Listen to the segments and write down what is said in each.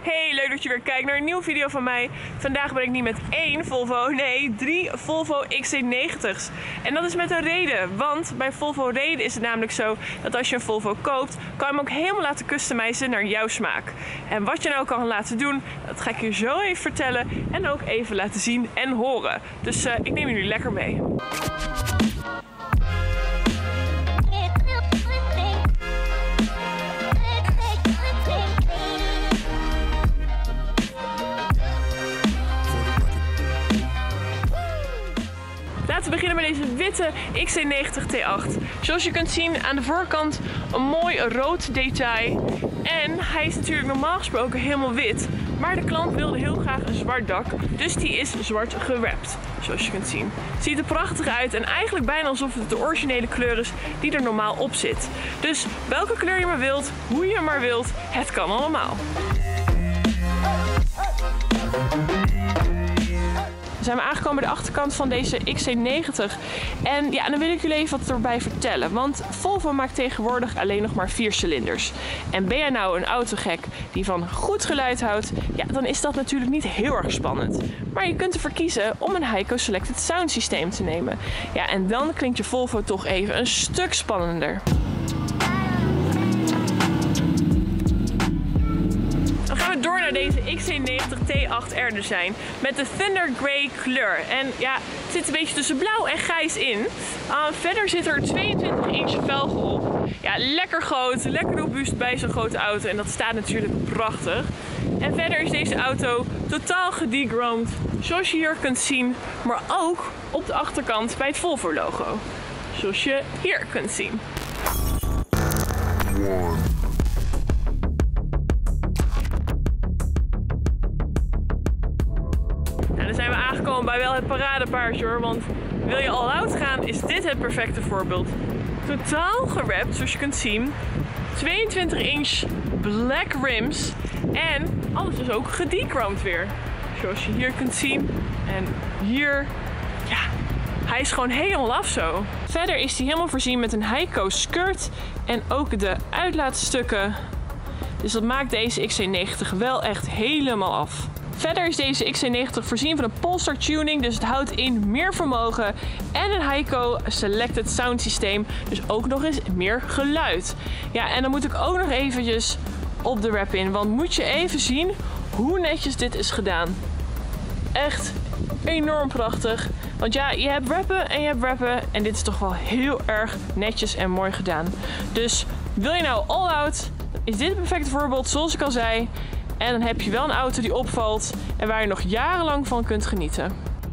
Hey, leuk dat je weer kijkt naar een nieuwe video van mij. Vandaag ben ik niet met één Volvo, nee, 3 Volvo XC90's. En dat is met een reden, want bij Volvo Reden is het namelijk zo dat als je een Volvo koopt, kan je hem ook helemaal laten customizen naar jouw smaak. En wat je nou kan laten doen, dat ga ik je zo even vertellen en ook even laten zien en horen. Dus ik neem jullie lekker mee. Laten we beginnen met deze witte XC90 T8. Zoals je kunt zien aan de voorkant een mooi rood detail. En hij is natuurlijk normaal gesproken helemaal wit. Maar de klant wilde heel graag een zwart dak. Dus die is zwart gewrapt. Zoals je kunt zien. Het ziet er prachtig uit en eigenlijk bijna alsof het de originele kleur is die er normaal op zit. Dus welke kleur je maar wilt, hoe je maar wilt, het kan allemaal. We zijn aangekomen bij de achterkant van deze XC90 en ja, dan wil ik jullie even wat erbij vertellen, want Volvo maakt tegenwoordig alleen nog maar 4 cilinders. En ben jij nou een autogek die van goed geluid houdt, ja, dan is dat natuurlijk niet heel erg spannend. Maar je kunt ervoor kiezen om een Hyco Selected Sound systeem te nemen. Ja, en dan klinkt je Volvo toch even een stuk spannender. Door naar deze XC90 T8R Design met de Thunder Grey kleur. En ja, het zit een beetje tussen blauw en grijs in. Verder zit er 22 inch velgen op. Ja, lekker groot, lekker robuust bij zo'n grote auto en dat staat natuurlijk prachtig. En verder is deze auto totaal gedegroomd, zoals je hier kunt zien, maar ook op de achterkant bij het Volvo logo. Zoals je hier kunt zien. Dan zijn we aangekomen bij wel het paradepaardje hoor, want wil je all-out gaan is dit het perfecte voorbeeld. Totaal gewrapt, zoals je kunt zien. 22 inch black rims en alles is ook gedegroomd weer. Zoals je hier kunt zien. En hier, ja, hij is gewoon helemaal af zo. Verder is hij helemaal voorzien met een Hyco skirt en ook de uitlaatstukken. Dus dat maakt deze XC90 wel echt helemaal af. Verder is deze XC90 voorzien van een Polestar tuning, dus het houdt in meer vermogen en een Hyco Selected Sound systeem, dus ook nog eens meer geluid. Ja, en dan moet ik ook nog eventjes op de wrap in, want moet je even zien hoe netjes dit is gedaan. Echt enorm prachtig, want ja, je hebt wrappen en je hebt wrappen en dit is toch wel heel erg netjes en mooi gedaan. Dus wil je nou all out, is dit het perfecte voorbeeld zoals ik al zei. En dan heb je wel een auto die opvalt en waar je nog jarenlang van kunt genieten.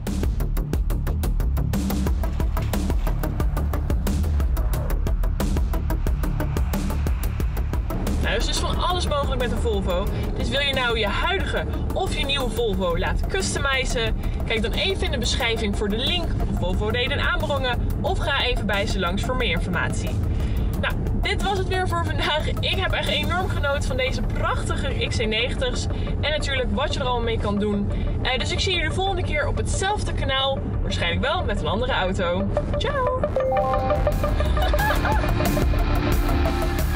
Nou, dus is van alles mogelijk met een Volvo. Dus wil je nou je huidige of je nieuwe Volvo laten customizen? Kijk dan even in de beschrijving voor de link of Volvo Reden aanbrengen of ga even bij ze langs voor meer informatie. Nou, dit was het weer voor vandaag. Ik heb echt enorm genoten van deze prachtige XC90's. En natuurlijk wat je er allemaal mee kan doen. Dus ik zie jullie de volgende keer op hetzelfde kanaal. Waarschijnlijk wel met een andere auto. Ciao!